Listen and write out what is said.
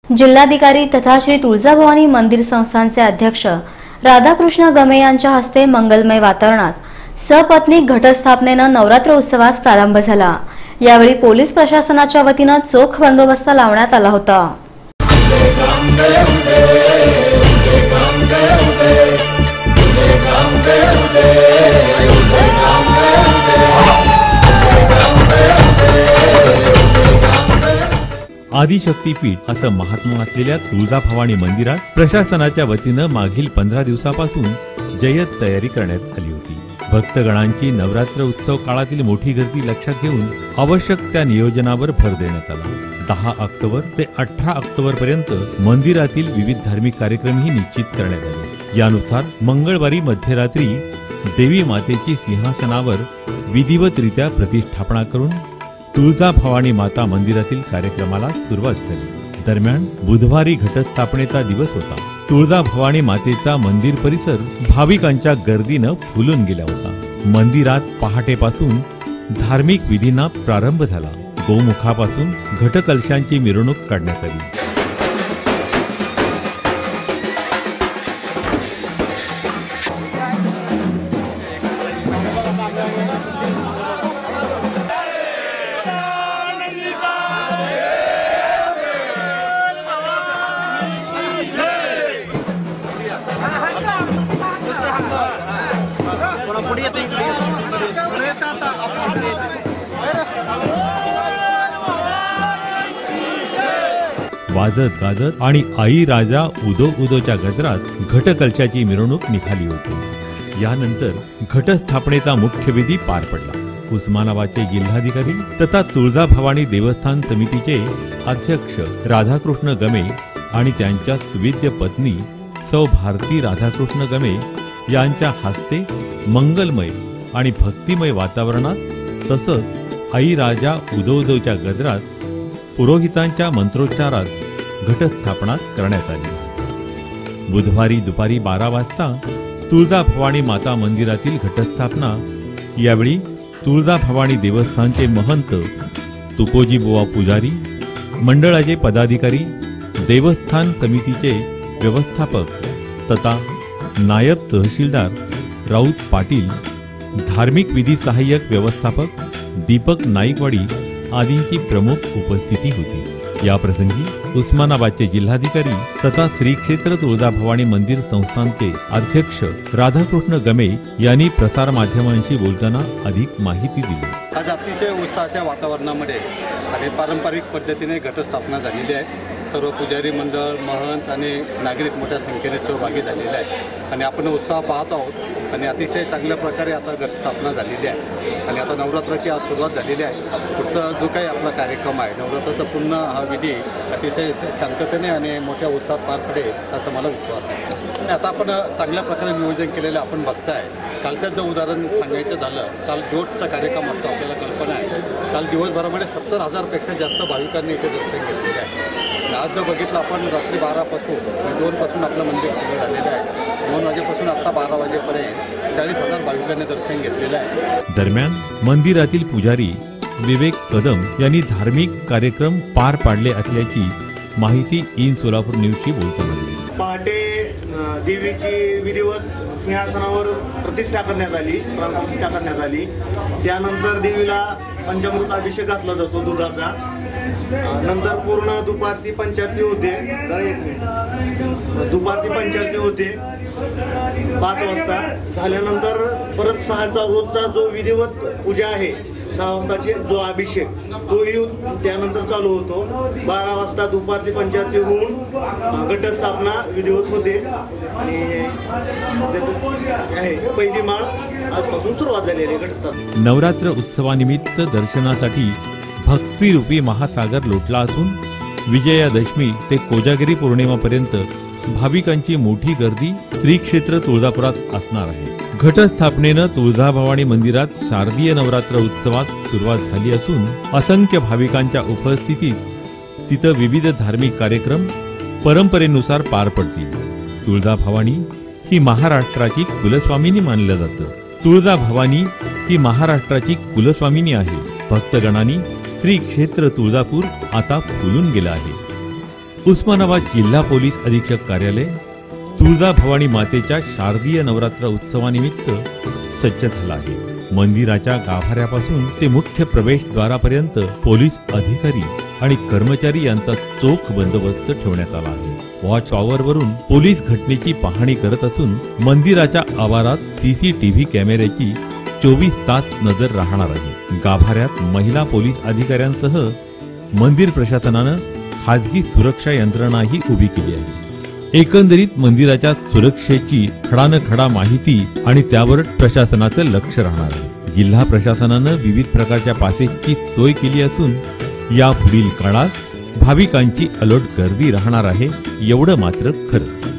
जिल्हाधिकारी तथा श्री तुळजाभवानी मंदिर संस्थानचे अध्यक्ष राधाकृष्ण गमे यांच्या हस्ते मंगलमय वातावरणात सपत्नीक घटस्थापनेनं नवरात्र उत्सवास प्रारंभ झाला। यावेळी पोलीस प्रशासनाच्या वतीनं चोख बंदोबस्त लावण्यात आला होता। आदिशक्तीपीठ असं महात्मा असलेल्या तुळजाभवानी मंदिरात प्रशासनाच्या वतीनं मागील 15 दिवसापासून जय्यत तयारी करण्यात आली होती। भक्तगणांची नवरात्र उत्सव काळातील मोठी गर्दी लक्षात घेऊन आवश्यक त्या नियोजनावर भर देण्यात आला। 10 ऑक्टोबर ते 18 ऑक्टोबर पर्यंत मंदिरातील विविध धार्मिक कार्यक्रमही निश्चित करण्यात आले। यानुसार मंगळवारी मध्यरात्री देवी मातेची सिंहासनावर विधिवतरित्या प्रतिष्ठापना करून तुळजाभवानी माता मंदिरातील कार्यक्रमाला सुरुवात झाली। दरम्यान बुधवारी घटस्थापनेचा दिवस होता। तुळजाभवानी मातेचा मंदिर परिसर भाविकांच्या गर्दीनं फुलून गेला होता। मंदिरात पहाटेपासून धार्मिक विधींना प्रारंभ झाला। गोमुखापासून घटकलशांची मिरवणूक काढण्यात आली। वाजत गाजत आणि आई राजा उदो उदोच्या गजरात घटकलशाची मिरवणूक निघाली होती। यानंतर घटस्थापनेचा मुख्य विधी पार पडला। उस्मानाबादचे जिल्हाधिकारी तथा तुळजाभवानी देवस्थान समितीचे अध्यक्ष राधाकृष्ण गमे आणि त्यांच्या सुविद्य पत्नी सौ भारती राधाकृष्ण गमे यांच्या हस्ते मंगलमय आणि भक्तिमय वातावरणात तसंच आई राजा उदो उदोच्या गजरात पुरोहितांच्या मंत्रोच्चारात घटस्थापना करण्यात आली। बुधवारी दुपारी 12 वाजता तुळजाभवानी माता मंदिरातील घटस्थापना। यावेळी तुळजाभवानी देवस्थानचे महंत तुकोजी बुवा पुजारी, मंडळाचे पदाधिकारी, देवस्थान समितीचे व्यवस्थापक तथा नायब तहसीलदार राऊत पाटील, धार्मिक विधी सहाय्यक व्यवस्थापक दीपक नाईकवाडी आदींची प्रमुख उपस्थिती होती। या प्रसंगी उस्मानाबादचे जिल्हाधिकारी तथा श्री क्षेत्र तुळजाभवानी मंदिर संस्थानचे अध्यक्ष राधाकृष्ण गमे यांनी प्रसार माध्यमांशी बोलताना अधिक माहिती दिली। आज अतिशय उत्साहाच्या वातावरणामध्ये आणि पारंपरिक पद्धतीने घटस्थापना झालेली आहे। सर्व पुजारी मंडळ, महंत आणि नागरिक मोठ्या संख्येने सहभागी झालेले आहेत आणि आपण उत्साह पाहत आहोत आणि अतिशय चांगल्या प्रकारे आता घटस्थापना झालेली आहे आणि आता नवरात्राची आज सुरुवात झालेली आहे। पुढचा जो काही आपला कार्यक्रम आहे नवरात्राचा पूर्ण हा विधी अतिशय शांततेने आणि मोठ्या उत्साहात पार पडेल असा मला विश्वास आहे। आता आपण चांगल्या प्रकारे नियोजन केलेलं आपण बघताय। कालचं जर उदाहरण सांगायचं झालं, काल जोडचा कार्यक्रम असतो, आपल्याला कल्पना आहे। काल दिवसभरामध्ये 70,000पेक्षा जास्त भाविकांनी इथे दर्शन घेतलेले आहे। आज जर बघितलं आपण रात्री 12 पासून 2 पासून आपलं मंदिर खुलं झालेलं आहे। 2 वाजेपासून आता 12 वाजेपर्यंत 40,000 भाविकांनी दर्शन घेतलेलं आहे। दरम्यान मंदिरातील पुजारी विवेक कदम यांनी धार्मिक कार्यक्रम पार पाडले असल्याची माहिती इन सोलापूर न्यूजशी बोलताना दिली। पहाटे देवीची विधिवत सिंहासनावर प्रतिष्ठा करण्यात आली। त्यानंतर देवीला पंचामृत अभिषेक घातला जातो दुधाचा। नंतर पूर्ण दुपारती पंचारती होते। दुपारती पंचारती होते 5 वाजता झाल्यानंतर परत 6चा रोजचा जो विधिवत पूजा आहे 6 वाजताचे जो अभिषेक तोही त्यानंतर चालू होतो। 12 वाजता दुपारती पंचारती होऊन घटस्थापना विधिवत होते आणि पहिली माळ आजपासून सुरुवात झालेली आहे घटस्थापना। नवरात्र उत्सवानिमित्त दर्शनासाठी भक्तिरूपी महासागर लोटला असून विजयादशमी ते कोजागिरी पौर्णिमापर्यंत भाविकांची मोठी गर्दी श्री क्षेत्र तुळजापुरात असणार आहे। घटस्थापनेनं तुळजाभवानी मंदिरात शारदीय नवरात्र उत्सवात सुरुवात झाली असून असंख्य भाविकांच्या उपस्थितीत तिथं विविध धार्मिक कार्यक्रम परंपरेनुसार पार पडतील। तुळजाभवानी ही महाराष्ट्राची कुलस्वामिनी मानलं जातं। तुळजाभवानी ही महाराष्ट्राची कुलस्वामिनी आहे। भक्तगणांनी श्री क्षेत्र तुळजापूर आता फुलून गेलं आहे। उस्मानाबाद जिल्हा पोलीस अधीक्षक कार्यालय तुळजाभवानी मातेच्या शारदीय नवरात्र उत्सवानिमित्त सज्ज झाला आहे. मंदिराच्या गाभाऱ्यापासून ते मुख्य प्रवेशद्वारापर्यंत पोलीस अधिकारी आणि कर्मचारी यांचा चोख बंदोबस्त ठेवण्यात आला आहे. वॉच टॉवरवरून पोलीस घटनेची पाहणी करत असून मंदिराच्या आवारात सीसीटीव्ही कॅमेऱ्याची 24 तास नजर राहणार आहे. गाभाऱ्यात महिला पोलीस अधिकाऱ्यांसह मंदिर प्रशासनानं खाजगी सुरक्षा यंत्रणाही उभी केली आहे. एकंदरीत मंदिराच्या सुरक्षेची खडानखडा माहिती आणि त्यावर प्रशासनाचं लक्ष राहणार आहे. जिल्हा प्रशासनानं विविध प्रकारच्या पासेसची सोय केली असून या पुढील काळात भाविकांची अलोट गर्दी राहणार आहे एवढं मात्र खरं.